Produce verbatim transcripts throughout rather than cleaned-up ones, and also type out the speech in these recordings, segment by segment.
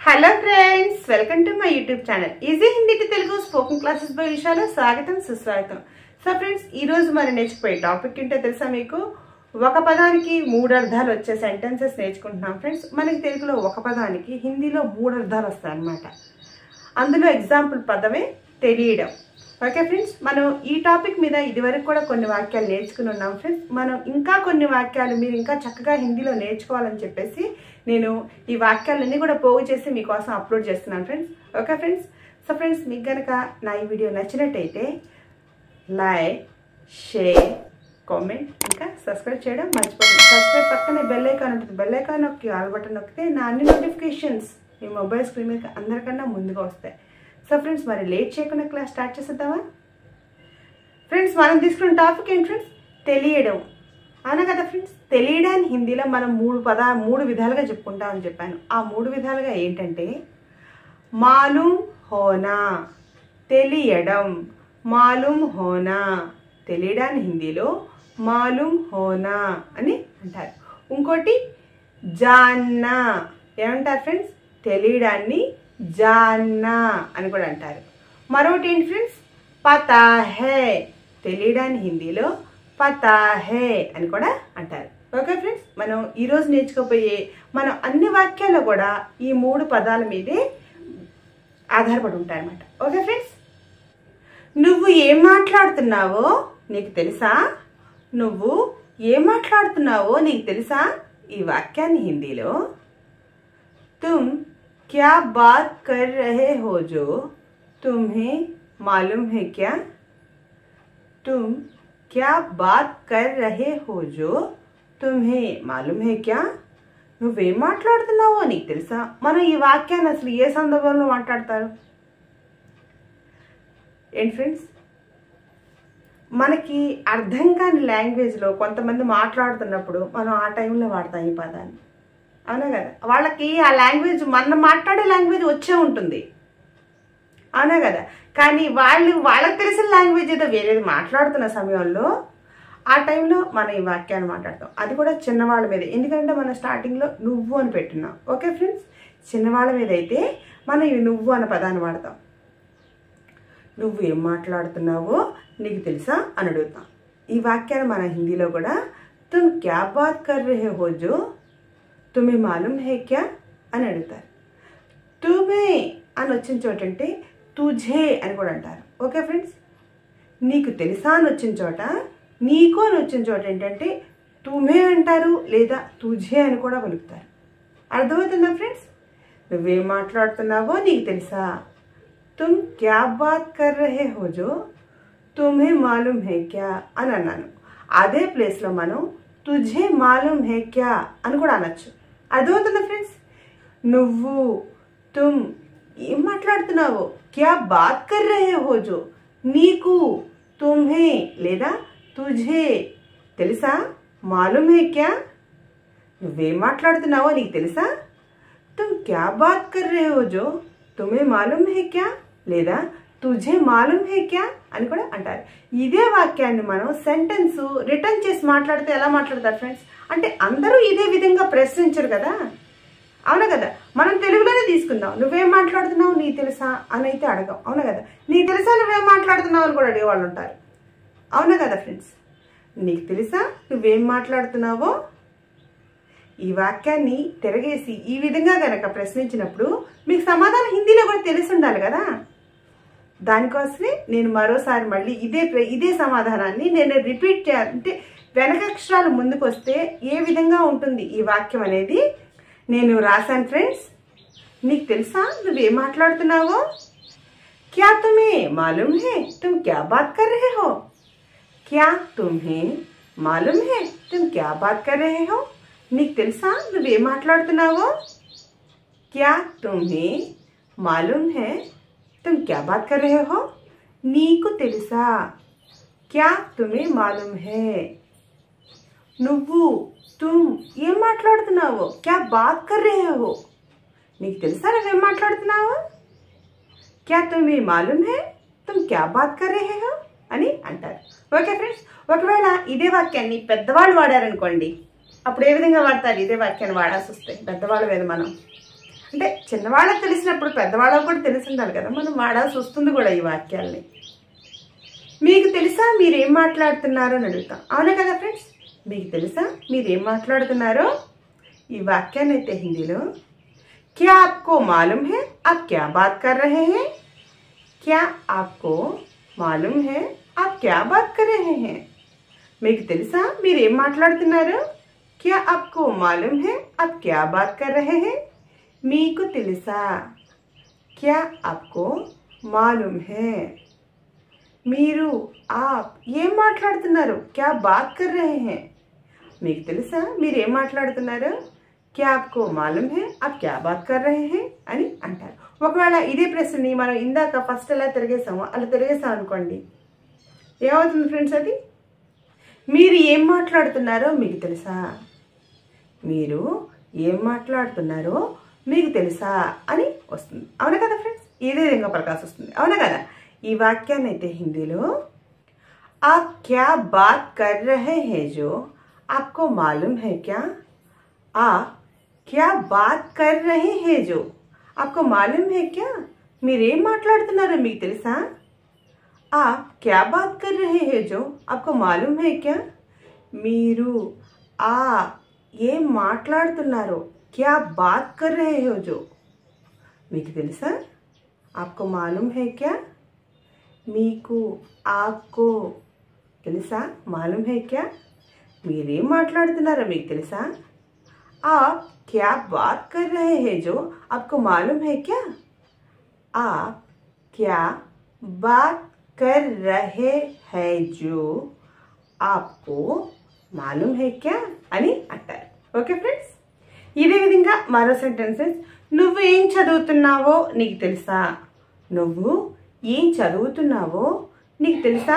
Hello friends, welcome to my YouTube channel easy Hindi to Telugu spoken classes by విషయాలు స్వాగతం సుస్వాగతం. So friends, ఈ రోజు మనం నేర్చుకునే టాపిక్ ఏంటో తెలుసా మీకు? ఒక పదానికి మూడు అర్థాలు వచ్చే సెంటెన్సెస్ నేర్చుకుంటున్నాం ఫ్రెండ్స్. మనకి తెలుగులో ఒక పదానికి హిందీలో మూడు అర్థాలు వస్తాయి అన్నమాట. అందులో ఎగ్జాంపుల్ పదమే తెలియడం. ఓకే ఫ్రెండ్స్, మనం ఈ టాపిక్ మీద ఇదివరకు కూడా కొన్ని వాక్యాలు నేర్చుకుని ఉన్నాం ఫ్రెండ్స్. మనం ఇంకా కొన్ని వాక్యాలు మీరు ఇంకా చక్కగా హిందీలో నేర్చుకోవాలని చెప్పేసి నేను ఈ వాక్యాలన్నీ కూడా పోగు చేసి మీకోసం అప్లోడ్ చేస్తున్నాను friends. Okay friends, so friends, మీకు కనుక నా ఈ వీడియో నచ్చినట్టయితే లైక్, షేర్, కామెంట్, ఇంకా సబ్స్క్రైబ్ చేయడం మర్చిపోతుంది. సబ్స్క్రైబ్ పక్కనే బెల్ ఐకాన్ ఉంటుంది. బెల్ ఐకాన్ నొక్కి ఆల్ బటన్ నొక్కితే నా అన్ని నోటిఫికేషన్స్ మీ మొబైల్ స్క్రీన్ మీద అందరికన్నా ముందుగా వస్తాయి. సో ఫ్రెండ్స్, మరి లేట్ చేయకుండా క్లాస్ స్టార్ట్ చేసేద్దామా? ఫ్రెండ్స్, మనం తీసుకున్న టాపిక్ ఏంటి ఫ్రెండ్స్? తెలియడం. అవునా కదా ఫ్రెండ్స్? తెలియడాన్ని హిందీలో మనం మూడు పదా మూడు విధాలుగా చెప్పుకుంటామని చెప్పాను. ఆ మూడు విధాలుగా ఏంటంటే మాలూమ్ హోనా, తెలియడం. మాలూమ్ హోనా, తెలియడాన్ని హిందీలో మాలూమ్ హోనా అని అంటారు. ఇంకోటి జాన్నా, ఏమంటారు ఫ్రెండ్స్? తెలియడాన్ని జాన్నా అని కూడా అంటారు. మరొకటి ఏంటి ఫ్రెండ్స్? పతా హే, తెలియడాన్ని హిందీలో పతా హే అని కూడా అంటారు. ఓకే ఫ్రెండ్స్, మనం ఈరోజు నేర్చుకోపోయే మనం అన్ని వాక్యాల్లో కూడా ఈ మూడు పదాల మీదే ఆధారపడి ఉంటాయన్నమాట. ఓకే ఫ్రెండ్స్, నువ్వు ఏం మాట్లాడుతున్నావో నీకు తెలుసా? నువ్వు ఏం మాట్లాడుతున్నావో నీకు తెలుసా? ఈ వాక్యాన్ని హిందీలో తుమ్ क्या बात कर रहे हो जो तुम्हें मालूम है क्या? तुम क्या बात कर रहे हो जो तुम्हें मालूम है क्या? నువ్వేం మాట్లాడుతున్నావో నీకు తెలుసా? మనం ఈ వాక్యాన్ని అసలు ఏ సందర్భంలో మాట్లాడతారు ఏంటి ఫ్రెండ్స్? మనకి అర్థం కాని లాంగ్వేజ్లో కొంతమంది మాట్లాడుతున్నప్పుడు మనం ఆ టైంలో వాడతాం ఈ పదాన్ని. అవునా కదా? వాళ్ళకి ఆ లాంగ్వేజ్ మనం మాట్లాడే లాంగ్వేజ్ వచ్చే ఉంటుంది. అవునా కదా? కానీ వాళ్ళు వాళ్ళకి తెలిసిన లాంగ్వేజ్ ఏదో వేరేది మాట్లాడుతున్న సమయంలో ఆ టైంలో మనం ఈ వాక్యాన్ని మాట్లాడతాం. అది కూడా చిన్నవాళ్ళ మీద. ఎందుకంటే మనం స్టార్టింగ్లో నువ్వు అని పెట్టున్నాం. ఓకే ఫ్రెండ్స్, చిన్నవాళ్ళ మీద అయితే మనం ఈ నువ్వు అనే పదాన్ని వాడతాం. నువ్వు ఏం మాట్లాడుతున్నావో నీకు తెలుసా అని అడుగుతాం. ఈ వాక్యాన్ని మన హిందీలో కూడా తుమ్ క్యా బాత్ కర్ రహే హో జో తుమ్హే మాలూమ్ హే క్యా అని అడుగుతారు. తుమే అని వచ్చిన చోట అంటే తుఝే అని కూడా అంటారు. ఓకే ఫ్రెండ్స్, నీకు తెలుసా అని వచ్చిన చోట, నీకు అని వచ్చిన చోట ఏంటంటే తుమే అంటారు, లేదా తుఝే అని కూడా పలుకుతారు. అర్థమవుతుందా ఫ్రెండ్స్? నువ్వేం మాట్లాడుతున్నావో నీకు తెలుసా? తుమ్ క్యా బాత్ కర్ రహే హో జో తుమ్హే మాలూమ్ హే క్యా అని అన్నాను. అదే ప్లేస్లో మనం తుఝే మాలూమ్ హే క్యా అని కూడా అనొచ్చు. అర్థమవుతుందా ఫ్రెండ్స్? నువ్వు, తుమ్ ఏం మాట్లాడుతున్నావో, క్యా బాత్ కర్ రహే హో జో నీకు, తుమ్హే లేదా తుఝే తెలుసా? మాలూమ్ హే క్యా నువ్వేం మాట్లాడుతున్నావో నీకు తెలుసా? తుమ్ క్యా బాత్ కర్ రహే హో జో తుమ్హే మాలూమ్ హే క్యా లేదా తుఝే మాలూమ్ హే క్యా అని కూడా అంటారు. ఇదే వాక్యాన్ని మనం సెంటెన్స్ రిటర్న్ చేసి మాట్లాడితే ఎలా మాట్లాడతారు ఫ్రెండ్స్? అంటే అందరూ ఇదే విధంగా ప్రశ్నించరు కదా. అవునా కదా? మనం తెలుగులోనే తీసుకుందాం. నువ్వేం మాట్లాడుతున్నావు నీకు తెలుసా అని అయితే అడగం. అవునా కదా? నీకు తెలుసా నువ్వేం మాట్లాడుతున్నావు అని కూడా అడిగేవాళ్ళు ఉంటారు. అవునా కదా ఫ్రెండ్స్? నీకు తెలుసా నువ్వేం మాట్లాడుతున్నావో ఈ వాక్యాన్ని తిరగేసి ఈ విధంగా కనుక ప్రశ్నించినప్పుడు మీకు సమాధానం హిందీలో కూడా తెలిసి ఉండాలి కదా. దానికోసమే నేను మరోసారి మళ్ళీ ఇదే ఇదే సమాధానాన్ని నేను రిపీట్ చేయాలంటే వెనకక్షరాలు ముందుకు వస్తే ఏ విధంగా ఉంటుంది ఈ వాక్యం అనేది నేను రాశాను ఫ్రెండ్స్. నీకు తెలుసా నువ్వేం మాట్లాడుతున్నావో? క్యా తుమ్హే మాలూమ్ హే తుమ్ క్యా బాత్ కర్ రహే హో? క్యా తుమ్హే మాలూమ్ హే తుమ్ క్యా బాత్ కర్ రహే హో? నీకు తెలుసా నువ్వేం మాట్లాడుతున్నావో? క్యా తుమ్హే మాలూమ్ హే तुम क्या बात कर रहे हो? నీకు తెలుసా? क्या तुम्हें मालूम है? నువ్వు, తుమ్ ఏం మాట్లాడుతున్నావో, क्या बात कर रहे हो నీకు తెలుసా నువ్వేం మాట్లాడుతున్నావో? क्या तुम्हें मालूम है तुम क्या बात कर रहे हो అని అంటారు. ఓకే ఫ్రెండ్స్, ఒకవేళ ఇదే వాక్యాన్ని పెద్దవాళ్ళు వాడారనుకోండి, అప్పుడు ఏ విధంగా వాడతారు? ఇదే వాక్యాన్ని వాడాల్సి వస్తే పెద్దవాళ్ళ మీద మనం అంటే చిన్నవాళ్ళకి తెలిసినప్పుడు పెద్దవాళ్ళకు కూడా తెలిసి ఉండాలి కదా, మనం వాడాల్సి వస్తుంది కూడా ఈ వాక్యాల్ని. మీకు తెలుసా మీరేం మాట్లాడుతున్నారో అని అడుగుతాం. అవునా కదా ఫ్రెండ్స్? మీకు తెలుసా మీరేం మాట్లాడుతున్నారో? ఈ వాక్యాన్ని అయితే హిందీలో क्या आपको मालूम है आप क्या बात कर रहे हैं? क्या आपको मालूम है आप क्या बात कर रहे हैं? మీకు తెలుసా మీరేం మాట్లాడుతున్నారు? क्या आपको मालूम है आप क्या बात कर रहे हैं? మీకు తెలుసా? क्या आपको मालूम है మీరు ఆప్ ఏం మాట్లాడుతున్నారు? क्या बात कर रहे हैं? మీకు తెలుసా మీరు ఏం మాట్లాడుతున్నారు? क्या आपको मालूम है आप क्या बात कर रहे हैं అని అంటారు. ఒకవేళ ఇదే ప్రశ్నని మనం ఇందాక ఫస్ట్ ఎలా తిరిగేసామో అలా తిరిగేసాం అనుకోండి, ఏమవుతుంది ఫ్రెండ్స్? అది మీరు ఏం మాట్లాడుతున్నారో మీకు తెలుసా, మీరు ఏం మాట్లాడుతున్నారో మీకు తెలుసా అని వస్తుంది. అవునా కదా ఫ్రెండ్స్? ఇదే విధంగా ప్రకాశం వస్తుంది. అవునా కదా? ఈ వాక్యాన్ని అయితే హిందీలో आप क्या बात कर रहे हैं जो आपको मालूम है क्या? आप क्या बात कर रहे हैं जो आपको मालूम है क्या? మీరేం మాట్లాడుతున్నారో మీకు తెలుసా? आप क्या बात कर रहे हैं जो आपको मालूम है क्या? మీరు ఆ ఏం మాట్లాడుతున్నారో क्या बात कर रहे हो जो మీకు తెలుసా? आपको मालूम है क्या? మీకు आपको తెలుసా? मालूम है क्या? మీరేం మాట్లాడుతున్నారో మీకు తెలుసా? आप क्या बात कर रहे हैं जो आपको मालूम है क्या? आप क्या बात कर रहे हैं जो आपको मालूम है क्या అని అంటారు. Okay friends? ఇదే విధంగా మరో సెంటెన్సెస్, నువ్వు ఏం చదువుతున్నావో నీకు తెలుసా? నువ్వు ఏం చదువుతున్నావో నీకు తెలుసా?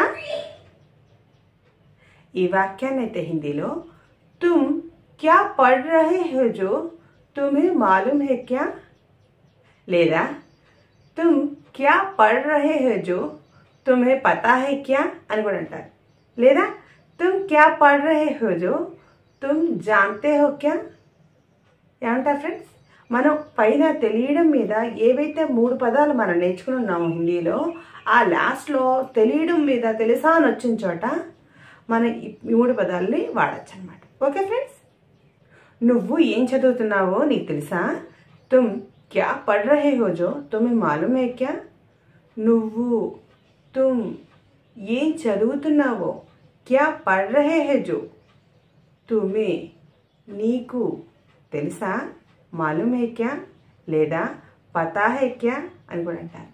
ఈ వాక్యాన్ని అయితే హిందీలో తుమ్ क्या पढ़ रहे हो जो तुम्हें मालूम है क्या? లేదా तुम क्या पढ़ रहे हो जो तुम्हें पता है क्या అని కూడా అంటారు. లేదా तुम क्या पढ़ रहे हो जो तुम जानते हो क्या? ఏమంటారు ఫ్రెండ్స్? మనం పైన తెలియడం మీద ఏవైతే మూడు పదాలు మనం నేర్చుకుని ఉన్నామో హిందీలో, ఆ లాస్ట్లో తెలియడం మీద తెలుసా అని వచ్చిన చోట మనం ఈ మూడు పదాలని వాడచ్చు అనమాట. Okay friends? నువ్వు ఏం చదువుతున్నావో నీకు తెలుసా? తుమ్ క్యా పढ़ रहे हो जो तुम्हें मालूम है क्या? నువ్వు తుమ్ ఏం చదువుతున్నావో క్యా పढ़ रहे हैं जो तुम्हें నీకు తెలుసా? मालूम है क्या లేదా పతా है क्या అని కూడా అంటారు.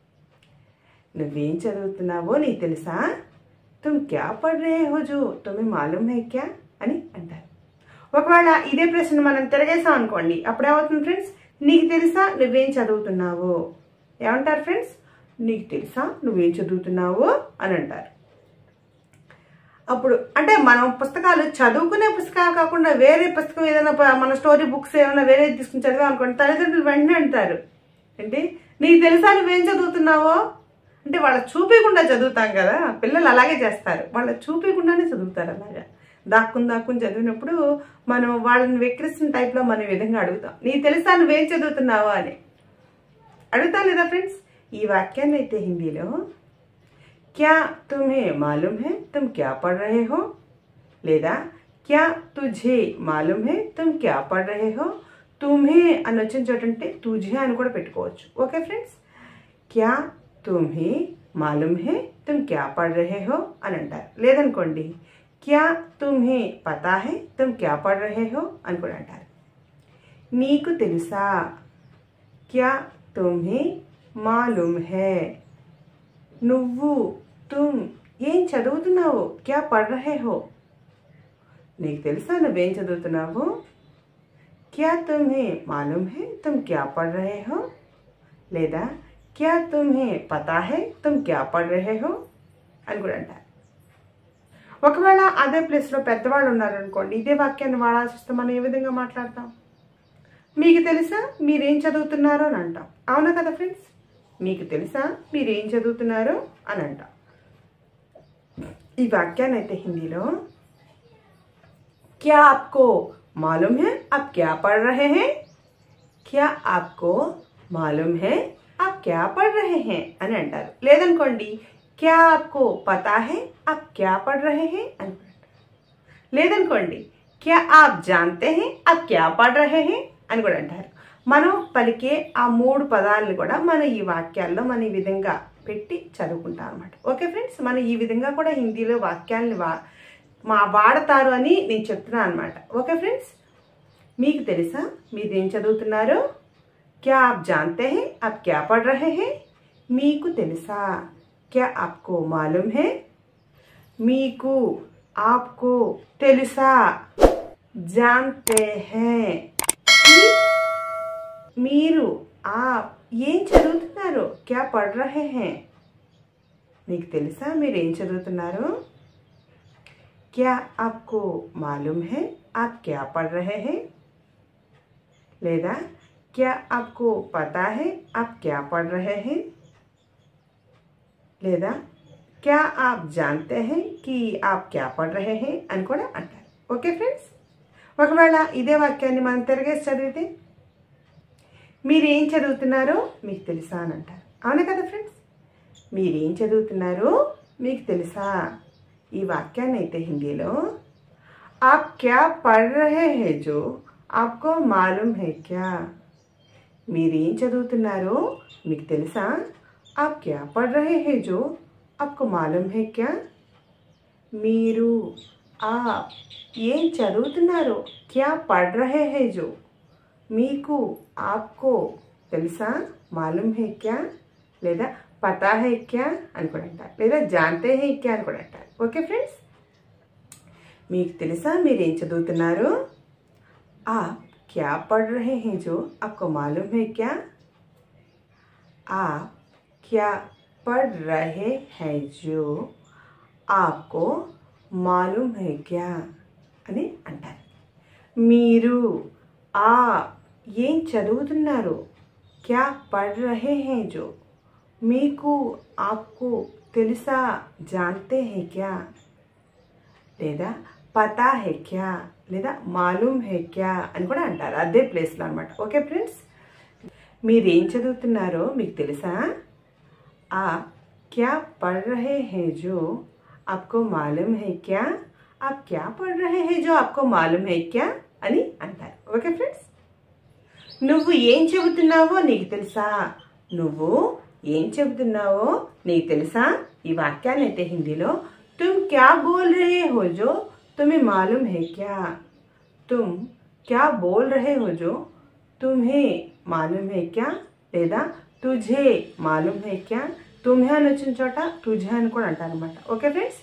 నువ్వేం చదువుతున్నావో నీకు తెలుసా? తుమ్ క్యా పढ़ रहे हो जो तुम्हें मालूम है क्या అని అంటారు. ఒకవేళ ఇదే ప్రశ్న మనం తిరగేసాం అనుకోండి, అప్పుడు ఏమవుతుంది ఫ్రెండ్స్? నీకు తెలుసా నువ్వేం చదువుతున్నావు? ఏమంటారు ఫ్రెండ్స్? నీకు తెలుసా నువ్వేం చదువుతున్నావు అని అంటారు. అప్పుడు అంటే మనం పుస్తకాలు చదువుకునే పుస్తకాలు కాకుండా వేరే పుస్తకం ఏదైనా మన స్టోరీ బుక్స్ ఏమైనా వేరే తీసుకుని చదివాం అనుకోండి, తల్లిదండ్రులు వెంటనే అంటారు అంటే నీకు తెలుసా నువ్వేం చదువుతున్నావో? అంటే వాళ్ళ చూపించకుండా చదువుతాం కదా, పిల్లలు అలాగే చేస్తారు, వాళ్ళ చూపించకుండానే చదువుతారు. అలాగా దాక్కుని దాక్కుని చదివినప్పుడు మనం వాళ్ళని వెక్కిరిస్తున్న టైప్లో మనం ఈ విధంగా అడుగుతాం, నీకు తెలుసా నువ్వేం చదువుతున్నావో అని అడుగుతాం లేదా ఫ్రెండ్స్? ఈ వాక్యాన్ని అయితే హిందీలో क्या तुम्हें मालूम है तुम क्या पढ़ रहे हो లేదా क्या तुझे मालूम है तुम क्या पढ़ रहे हो. तुम्हें అని వచ్చిన చోట అంటే तुझे అని కూడా పెట్టుకోవచ్చు. Okay friends? क्या तुम्हें मालूम है तुम क्या पढ़ रहे हो అని అంటారు. లేదనుకోండి क्या तुम्हें पता है तुम क्या पढ़ रहे हो అని కూడా అంటారు. నీకు తెలుసా क्या तुम्हें मालूम है నువ్వు తుమ్ ఏం చదువుతున్నావు क्या पढ़ रहे हो నీకు తెలుసా నువ్వేం చదువుతున్నావు. क्या तुम्हें मालूम है तुम क्या पढ़ रहे हो లేదా क्या तुम्हें पता है तुम क्या पढ़ रहे हो అని కూడా అంటారు. ఒకవేళ అదే ప్లేస్లో పెద్దవాళ్ళు ఉన్నారనుకోండి, ఇదే వాక్యాన్ని వాడాల్సి వస్తే మనం ఏ విధంగా మాట్లాడతాం? మీకు తెలుసా మీరేం చదువుతున్నారో అని అంటాం. అవునా కదా ఫ్రెండ్స్? మీకు తెలుసా మీరేం చదువుతున్నారో అని అంటాం. ఈ వాక్యాన్ని అయితే హిందీలో क्या आपको मालूम है आप क्या पढ़ रहे हैं क्या आपको मालूम है आप क्या पढ़ रहे हैं అని అంటారు. లేదనుకోండి क्या आपको पता है आप क्या पढ़ रहे हैं అని అంటారు. లేదనుకోండి क्या आप जानते हैं आप क्या पढ़ रहे हैं అని కూడా అంటారు. మనం పలికే ఆ మూడు పదాలను కూడా మనం ఈ వాక్యాల్లో మనం ఈ విధంగా పెట్టి చదువుకుంటాం అన్నమాట. ఓకే ఫ్రెండ్స్, మనం ఈ విధంగా కూడా హిందీలో వాక్యాలను వా మా వాడతారు అని నేను చెప్తున్నాను అనమాట. ఓకే ఫ్రెండ్స్, మీకు తెలుసా మీరు ఏం చదువుతున్నారు? क्या आप जानते हैं आप क्या पढ़ रहे हैं? మీకు తెలుసా? क्या आपको मालूम है? మీకు आपको తెలుసా? जानते हैं మీరు आप ఏం చదువుతున్నారు? क्या पढ़ रहे हैं? మీకు తెలుసా మీరు ఏం చదువుతున్నారు? क्या आपको मालूम है आप क्या पढ़ रहे हैं? లేదా क्या आपको पता है आप क्या पढ़ रहे हैं? లేదా क्या आप जानते हैं कि आप क्या पढ़ रहे हैं అని కూడా అంటారు. ఓకే ఫ్రెండ్స్, ఒకవేళ ఇదే వాక్యాన్ని మనం తిరిగేసి చదివితే మీరేం చదువుతున్నారో మీకు తెలుసా అని అంటారు. అవునా కదా ఫ్రెండ్స్, మీరేం చదువుతున్నారో మీకు తెలుసా? ఈ వాక్యాన్ని అయితే హిందీలో आप क्या पढ़ रहे हैं जो आपको मालूम है क्या? మీరేం చదువుతున్నారో మీకు తెలుసా? आप क्या पढ़ रहे हैं जो आपको मालूम है क्या? మీరు आप ఏం చదువుతున్నారో क्या पढ़ रहे हैं जो మీకు आपको తెలుసా? मालूम है क्या లేదా पता है क्या అని కూడా అంటారు. లేదా जानते हैं क्या అని కూడా అంటారు. ఓకే ఫ్రెండ్స్, మీకు తెలుసా మీరు ఏం చదువుతున్నారో? आप क्या पढ़ रहे हैं जो आपको मालूम है क्या? आप क्या पढ़ रहे हैं जो आपको मालूम है क्या అని అంటారు. మీరు ఆ ఏం చదువుతున్నారు? क्या पढ़ रहे हैं जो మీకు आपको తెలుసా? जानते हैं क्या లేదా పతా హై క్యా లేదా మాలూమ్ హై క్యా అని కూడా అంటారు అదే ప్లేస్లో అనమాట. ఓకే ఫ్రెండ్స్, మీరేం చదువుతున్నారో మీకు తెలుసా? आप क्या पढ़ रहे हैं जो आपको मालूम है क्या? आप क्या पढ़ रहे हैं जो आपको मालूम है क्या అని అంటారు. ఓకే ఫ్రెండ్స్, నువ్వు ఏం చెబుతున్నావో నీకు తెలుసా? నువ్వు ఏం చెబుతున్నావో నీకు తెలుసా? ఈ వాక్యాన్ని అయితే హిందీలో तुम क्या बोल रहे हो जो तुम्हें मालूम है क्या? तुम क्या बोल रहे हो जो तुम्हें मालूम है क्या లేదా तुझे मालूम है क्या? तुम्हें అని వచ్చిన చోట तुझे అని కూడా అంటారు అన్నమాట. ఓకే ఫ్రెండ్స్,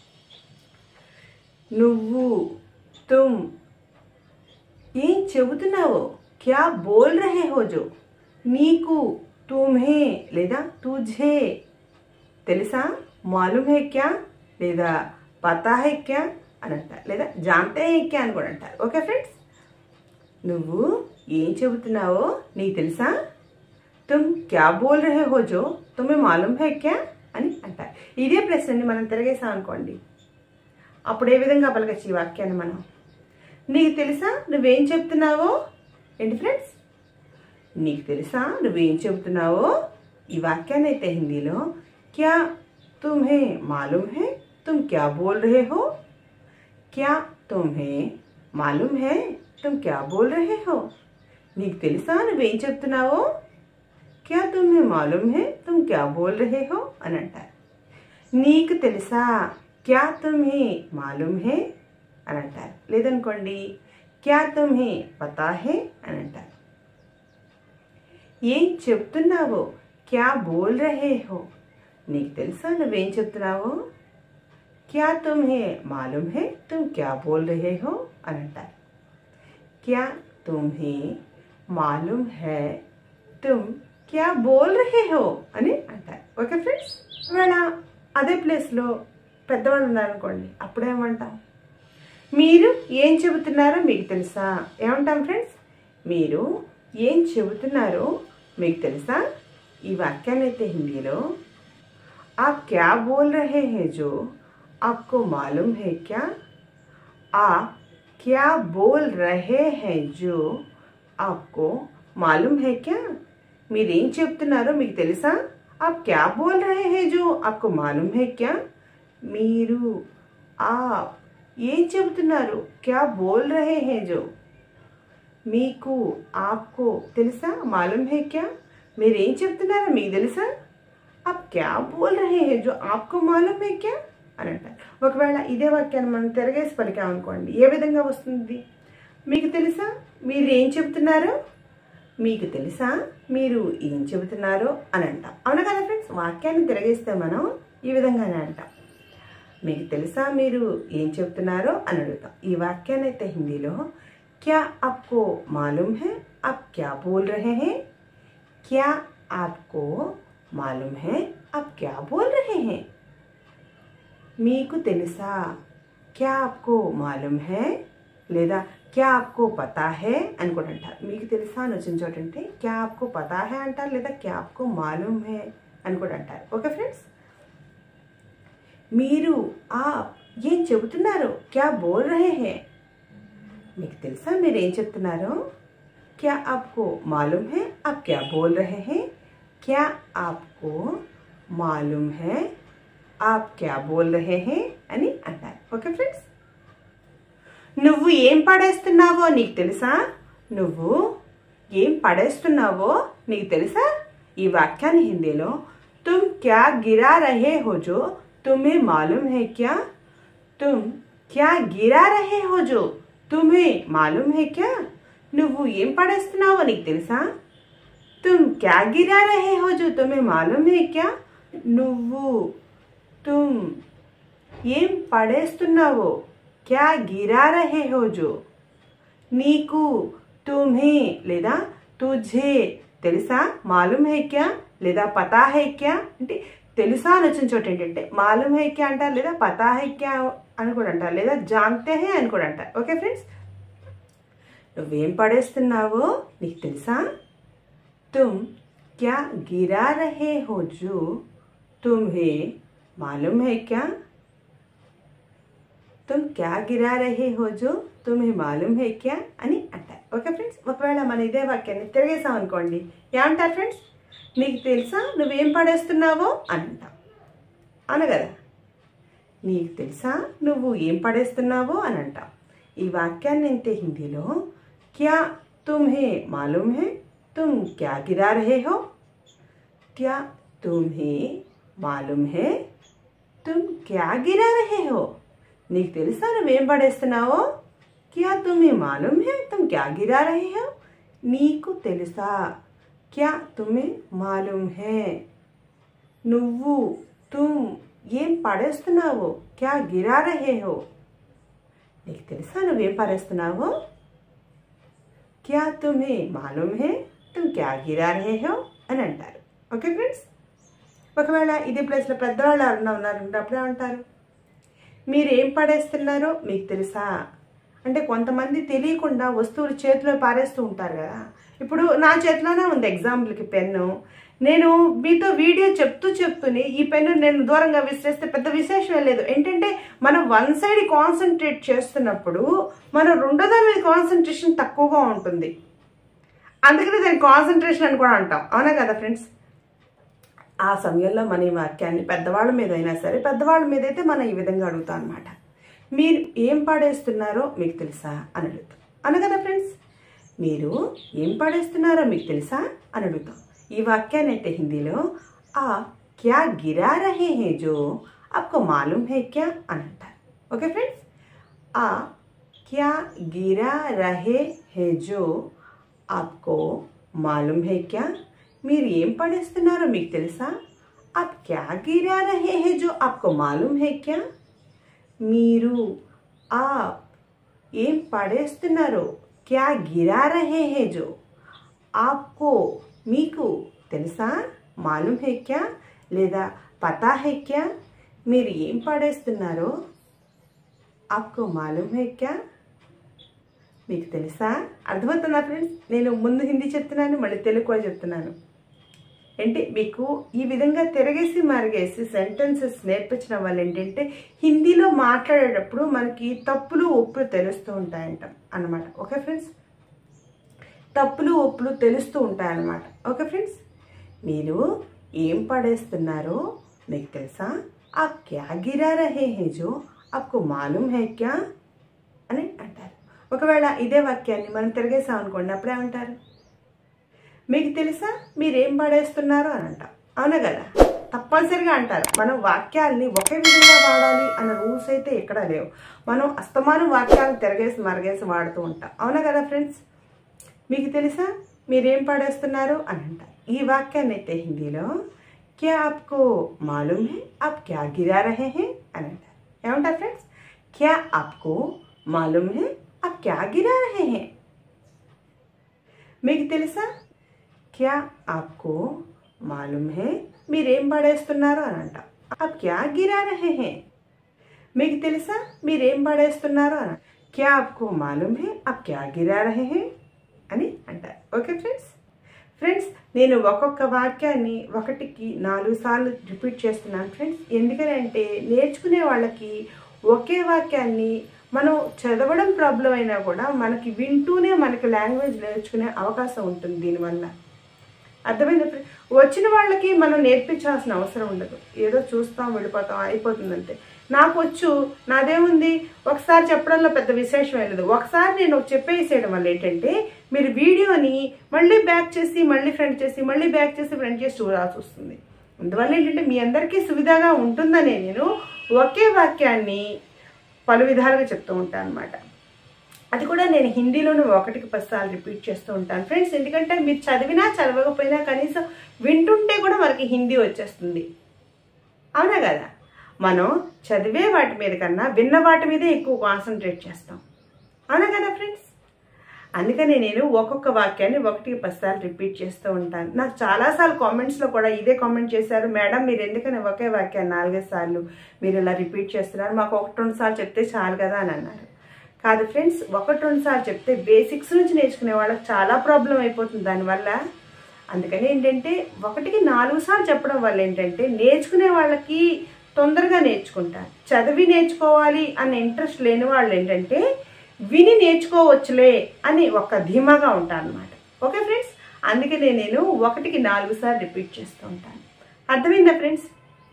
నువ్వు तुम ఏం చెబుతున్నావో क्या बोल रहे हो जो నీకు तुम्हें లేదా तुझे తెలుసా? मालूम है क्या లేదా పతా హై క్యా అని అంటారు. లేదా జాంతే హై క్యా అని కూడా అంటారు. ఓకే ఫ్రెండ్స్, నువ్వు ఏం చెబుతున్నావో నీకు తెలుసా? తుమ్ క్యా బోల్ రహే హో జో తుమ్హే మాలూమ్ హై క్యా అని అంటారు. ఇదే ప్రశ్నని మనం తిరిగేసాం అనుకోండి, అప్పుడు ఏ విధంగా పలకచ్చు ఈ వాక్యాన్ని మనం? నీకు తెలుసా నువ్వేం చెప్తున్నావో? ఏంటి ఫ్రెండ్స్, నీకు తెలుసా నువ్వేం చెబుతున్నావో? ఈ వాక్యాన్ని అయితే హిందీలో క్యా तुम्हें मालूम है तुम क्या बोल रहे हो? क्या तुम्हें मालूम है तुम क्या बोल रहे हो? నీకు తెలుసా నువ్వేం చెప్తున్నావో? क्या तुम्हें मालूम है तुम क्या बोल रहे हो అని అంటారు. నీకు తెలుసా क्या तुम्हें मालूम है అని అంటారు. లేదనుకోండి क्या तुम्हें पता है అని అంటారు. ఏం చెప్తున్నావో क्या बोल रहे हो నీకు తెలుసా నువ్వేం చెప్తున్నావో? क्या तुम्हें मालूम है तुम क्या बोल रहे हो అని అంటారు. क्या तुम्हें मालूम है तुम क्या बोल रहे हो అని అంటారు. ఓకే ఫ్రెండ్స్, ఇవాళ అదే ప్లేస్లో పెద్దవాళ్ళు ఉన్నారనుకోండి, అప్పుడేమంటాం? మీరు ఏం చెబుతున్నారో మీకు తెలుసా? ఏమంటాం ఫ్రెండ్స్? మీరు ఏం చెబుతున్నారో మీకు తెలుసా? ఈ వాక్యాన్ని అయితే హిందీలో आप क्या बोल रहे हैं जो आपको मालूम है क्या? आप क्या बोल रहे हैं जो आपको मालूम है क्या మీరేం చెప్తున్నారో మీకు తెలుసా आप क्या बोल रहे हैं जो आपको मालूम है क्या మీరు आप ఏం చెప్తున్నారు क्या बोल रहे हैं जो మీకు आपको తెలుసా मालूम है क्या మీరేం చెప్తున్నారో మీకు తెలుసా आप क्या बोल रहे हैं जो आपको मालूम है क्या అని అంటారు. ఒకవేళ ఇదే వాక్యాన్ని మనం తిరగేసి పలికామనుకోండి ఏ విధంగా వస్తుంది? మీకు తెలుసా మీరు ఏం చెప్తున్నారో మీకు తెలుసా మీరు ఏం చెబుతున్నారో అని అంటాం. అవునా కదా ఫ్రెండ్స్? వాక్యాన్ని తిరగేస్తే మనం ఈ విధంగానే అంటాం. మీకు తెలుసా మీరు ఏం చెబుతున్నారో అని అడుగుతాం. ఈ వాక్యాన్ని అయితే హిందీలో क्या आपको मालूम है आप क्या बोल रहे हैं क्या आपको मालूम है आप क्या बोल रहे हैं మీకు తెలుసా क्या आपको मालूम है లేదా क्या आपको पता है అని కూడా అంటారు. మీకు తెలుసా అని వచ్చిన చోట అంటే क्या आपको पता है అంటారు లేదా क्या आपको मालूम है అని కూడా అంటారు. ఓకే ఫ్రెండ్స్, మీరు ఆ ఏం చెబుతున్నారు क्या बोल रहे हैं మీకు తెలుసా మీరు ఏం చెప్తున్నారో क्या आपको मालूम है आप क्या बोल रहे हैं क्या आपको मालूम है आप क्या बोल रहे हैं అని అంటారు. ఓకే ఫ్రెండ్స్, నువ్వు ఏం పడేస్తున్నావో నీకు తెలుసా నువ్వు ఏం పడేస్తున్నావో నీకు తెలుసా ఈ వాక్యాన్ని హిందీలో तुम क्या गिरा रहे हो जो तुम्हें मालूम है क्या तुम क्या गिरा रहे हो जो तुम्हें मालूम है क्या నువ్వు ఏం పడేస్తున్నావో నీకు తెలుసా तुम क्या गिरा रहे हो जो तुम्हें मालूम है क्या నువ్వు तुम ఏం పడేస్తున్నావో क्या गिरा रहे हो जो నీకు तुम्हें లేదా तुझे తెలుసా मालूम है क्या లేదా पता है क्या అంటే తెలుసా అని వచ్చిన చోట ఏంటంటే मालूम है क्या అంటారు లేదా पता है क्या అని కూడా అంటారు లేదా जानते हैं అని కూడా అంటారు. ఓకే ఫ్రెండ్స్, నువ్వేం పడేస్తున్నావో నీకు తెలుసా तुम क्या गिरा रहे हो जो तुम्हें मालूम है क्या तुम क्या गिरा रहे हो जो तुम्हें मालूम है क्या అని అంటారు. ఓకే ఫ్రెండ్స్, ఒకవేళ మన ఇదే వాక్యాన్ని తిరిగేసాం అనుకోండి ఏమంటారు ఫ్రెండ్స్? నీకు తెలుసా నువ్వేం పడేస్తున్నావో అని అంటాం. అవును కదా, నీకు తెలుసా నువ్వు ఏం పడేస్తున్నావో అని అంటాం. ఈ వాక్యాన్ని అయితే హిందీలో क्या तुम्हें मालूम है तुम क्या गिरा रहे हो क्या तुम्हें मालूम है तुम क्या गिरा रहे हो నీకు తెలుసా నువ్వేం పడేస్తున్నావో क्या तुम्हें मालूम है तुम क्या गिरा रहे हो నీకు తెలుసా क्या तुम्हें मालूम है నువ్వు तुम ఏం పడేస్తున్నావో क्या गिरा रहे हो నీకు తెలుసా నువ్వేం పడేస్తున్నావో क्या तुम्हें मालूम है तुम क्या गिरा रहे हो అని అంటారు. ఓకే ఫ్రెండ్స్, ఒకవేళ ఇదే ప్లేస్లో పెద్దవాళ్ళు ఎవరన్నా ఉన్నారంటే అప్పుడే అంటారు మీరు ఏం పడేస్తున్నారో మీకు తెలుసా అంటే కొంతమంది తెలియకుండా వస్తువులు చేతిలో పారేస్తూ ఉంటారు కదా. ఇప్పుడు నా చేతిలోనే ఉంది ఎగ్జాంపుల్కి పెన్ను. నేను మీతో వీడియో చెప్తూ చెప్తూనే ఈ పెన్ను నేను దూరంగా విసిరేస్తే పెద్ద విశేషం లేదు. ఏంటంటే మనం వన్ సైడ్ కాన్సన్ట్రేట్ చేస్తున్నప్పుడు మనం రెండో దాని మీద కాన్సన్ట్రేషన్ తక్కువగా ఉంటుంది, అందుకని దాని కాన్సన్ట్రేషన్ అని కూడా అంటాం. అవునా కదా ఫ్రెండ్స్? ఆ సమయంలో మన ఈ వాక్యాన్ని పెద్దవాళ్ళ మీద అయినా సరే పెద్దవాళ్ళ మీద అయితే మనం ఈ విధంగా అడుగుతాం అనమాట. మీరు ఏం పడేస్తున్నారో మీకు తెలుసా అని అడుగుతాం. అవునా కదా ఫ్రెండ్స్? మీరు ఏం పడేస్తున్నారో మీకు తెలుసా అని అడుగుతాం. ఈ వాక్యాన్ని అయితే హిందీలో ఆ క్యా గిరా రహే హే జో ఆప్కో మాలూమ్ హే క్యా అని అంటారు. ఓకే ఫ్రెండ్స్, ఆ క్యా గిరా రహే హే జో ఆప్కో మాలూమ్ హే క్యా మీరు ఏం పడేస్తున్నారో మీకు తెలుసా ఆప్ క్యా గిరా రహే హే జో ఆప్కో మాలూమ్ హే క్యా మీరు ఆ ఏం పడేస్తున్నారో క్యా గిరా రహే హే జో ఆప్కో మీకు తెలుసా మాలూమ్ హే క్యా లేదా పతా హే క్యా మీరు ఏం పడేస్తున్నారో ఆప్కో మాలూమ్ హే క్యా మీకు తెలుసా? అర్థమవుతుందా ఫ్రెండ్స్? నేను ముందు హిందీ చెప్తున్నాను, మళ్ళీ తెలుగు కూడా చెప్తున్నాను. అంటే మీకు ఈ విధంగా తిరగేసి మరిగేసి సెంటెన్సెస్ నేర్పించడం వల్ల ఏంటంటే హిందీలో మాట్లాడేటప్పుడు మనకి తప్పులు ఒప్పులు తెలుస్తూ ఉంటాయంట అన్నమాట. ఓకే ఫ్రెండ్స్, తప్పులు ఒప్పులు తెలుస్తూ ఉంటాయన్నమాట. ఓకే ఫ్రెండ్స్, మీరు ఏం పడేస్తున్నారో మీకు తెలుసా? ఆప్ క్యా గిరా రహే హే జో ఆప్కో మాలూమ్ హై క్యా అని అంటారు. ఒకవేళ ఇదే వాక్యాన్ని మనం తిరిగేసాం అనుకోండి, అప్పుడేమంటారు? మీకు తెలుసా మీరేం పడేస్తున్నారు అని అంటాం. అవునా కదా? తప్పనిసరిగా అంటారు. మనం వాక్యాల్ని ఒకే విధంగా వాడాలి అన్న రూల్స్ అయితే ఎక్కడ లేవు. మనం అస్తమానం వాక్యాలను తిరగేసి మరగేసి వాడుతూ ఉంటాం. అవునా కదా ఫ్రెండ్స్? మీకు తెలుసా మీరేం పడేస్తున్నారు అని అంటారు. ఈ వాక్యాన్ని అయితే హిందీలో క్యా ఆప్కో మాలూమ్ హై ఆప్ క్యా గిరా రహే హై అని అంటారు. ఏమంటారు ఫ్రెండ్స్? క్యా ఆప్కో మాలూమ్ హై ఆప్ క్యా గిరా రహే హై. మీకు తెలుసా? క్యా ఆప్కో మాలూమ్ హై మీరేం పడేస్తున్నారు అని అంటాం. ఆప్ క్యా గిరా రహే హై. మీకు తెలుసా మీరేం పడేస్తున్నారు అని. క్యా ఆప్కో మాలూమ్ హై ఆప్ క్యా గిరా రహే హై అని అంటారు. ఓకే ఫ్రెండ్స్, ఫ్రెండ్స్ నేను ఒక్కొక్క వాక్యాన్ని ఒకటికి నాలుగు సార్లు రిపీట్ చేస్తున్నాను ఫ్రెండ్స్. ఎందుకంటే నేర్చుకునే వాళ్ళకి ఒకే వాక్యాన్ని మనం చదవడం ప్రాబ్లం అయినా కూడా మనకి వింటూనే మనకి లాంగ్వేజ్ నేర్చుకునే అవకాశం ఉంటుంది దీనివల్ల. అర్థమైంది ఫ్రెండ్స్? వచ్చిన వాళ్ళకి మనం నేర్పించాల్సిన అవసరం ఉండదు. ఏదో చూస్తాం వెళ్ళిపోతాం అయిపోతుంది అంతే. నాకు వచ్చు, నాదేముంది, ఒకసారి చెప్పడంలో పెద్ద విశేషం లేదు. ఒకసారి నేను చెప్పేసేయడం వల్ల ఏంటంటే మీరు వీడియోని మళ్ళీ బ్యాక్ చేసి మళ్ళీ ఫ్రంట్ చేసి మళ్ళీ బ్యాక్ చేసి ఫ్రంట్ చేసి చూడాల్సి వస్తుంది. అందువల్ల ఏంటంటే మీ అందరికీ సువిధాగా ఉంటుందనే నేను ఒకే వాక్యాన్ని పలు విధాలుగా చెప్తూ ఉంటాను అనమాట. అది కూడా నేను హిందీలోనూ ఒకటికి పది సార్లు రిపీట్ చేస్తూ ఉంటాను ఫ్రెండ్స్. ఎందుకంటే మీరు చదివినా చదవకపోయినా కనీసం వింటుంటే కూడా మనకి హిందీ వచ్చేస్తుంది. అవునా కదా? మనం చదివే వాటి మీద కన్నా విన్న వాటి మీదే ఎక్కువ కాన్సన్ట్రేట్ చేస్తాం. అవునా కదా ఫ్రెండ్స్? అందుకనే నేను ఒక్కొక్క వాక్యాన్ని ఒకటికి పది సార్లు రిపీట్ చేస్తూ ఉంటాను. నాకు చాలాసార్లు కామెంట్స్లో కూడా ఇదే కామెంట్ చేశారు, మేడం మీరు ఎందుకని ఒకే వాక్యాన్ని నాలుగైదు సార్లు మీరు ఇలా రిపీట్ చేస్తున్నారు, మాకు ఒకటి రెండు సార్లు చెప్తే చాలు కదా అని అన్నారు. కాదు ఫ్రెండ్స్, ఒకటి రెండు సార్లు చెప్తే బేసిక్స్ నుంచి నేర్చుకునే వాళ్ళకి చాలా ప్రాబ్లం అయిపోతుంది దానివల్ల. అందుకని ఏంటంటే ఒకటికి నాలుగు సార్లు చెప్పడం వల్ల ఏంటంటే నేర్చుకునే వాళ్ళకి తొందరగా నేర్చుకుంటారు. చదివి నేర్చుకోవాలి అన్న ఇంట్రెస్ట్ లేని వాళ్ళు ఏంటంటే విని నేర్చుకోవచ్చులే అని ఒక ధీమాగా ఉంటాను అనమాట. ఓకే ఫ్రెండ్స్, అందుకనే నేను ఒకటికి నాలుగు సార్లు రిపీట్ చేస్తూ ఉంటాను. అర్థమైందా ఫ్రెండ్స్?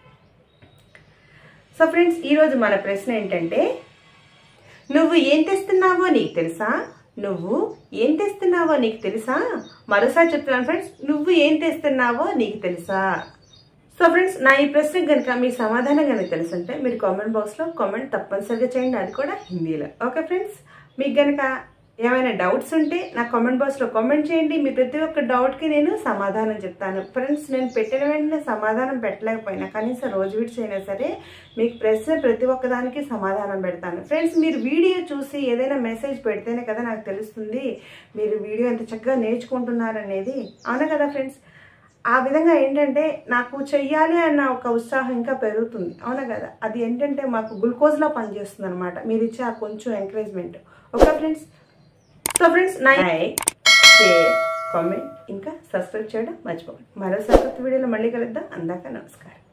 సో ఫ్రెండ్స్, ఈరోజు మన ప్రశ్న ఏంటంటే నువ్వు ఏం తెస్తున్నావో నీకు తెలుసా? నువ్వు ఏం తెస్తున్నావో నీకు తెలుసా? మరోసారి చెప్తున్నాను ఫ్రెండ్స్, నువ్వు ఏం తెస్తున్నావో నీకు తెలుసా? సో ఫ్రెండ్స్, నా ఈ ప్రశ్నకు కనుక మీ సమాధానం కనుక తెలుసుంటే మీరు కామెంట్ బాక్స్లో కామెంట్ తప్పనిసరిగా చేయండి, అది కూడా హిందీలో. ఓకే ఫ్రెండ్స్, మీకు కనుక ఏమైనా డౌట్స్ ఉంటే నా కామెంట్ బాక్స్లో కామెంట్ చేయండి. మీ ప్రతి ఒక్క డౌట్కి నేను సమాధానం చెప్తాను. ఫ్రెండ్స్, నేను పెట్టిన వెంటనే సమాధానం పెట్టలేకపోయినా కనీసం రోజు వీడ్స్ అయినా సరే మీకు ప్రశ్న ప్రతి ఒక్కదానికి సమాధానం పెడతాను. ఫ్రెండ్స్, మీరు వీడియో చూసి ఏదైనా మెసేజ్ పెడితేనే కదా నాకు తెలుస్తుంది మీరు వీడియో ఎంత చక్కగా నేర్చుకుంటున్నారనేది. అవునా కదా ఫ్రెండ్స్? ఆ విధంగా ఏంటంటే నాకు చెయ్యాలి అన్న ఒక ఉత్సాహం ఇంకా పెరుగుతుంది. అవునా కదా? అది ఏంటంటే మాకు గ్లూకోజ్లా పనిచేస్తుంది అనమాట మీరు ఇచ్చే ఆ కొంచెం encouragement. Okay friends? So friends, like, share, comment ఇంకా సబ్స్క్రైబ్ చేయడం మర్చిపోకండి. మరో సరికొత్త వీడియోలో మళ్ళీ కలుద్దాం. అందాక నమస్కారం.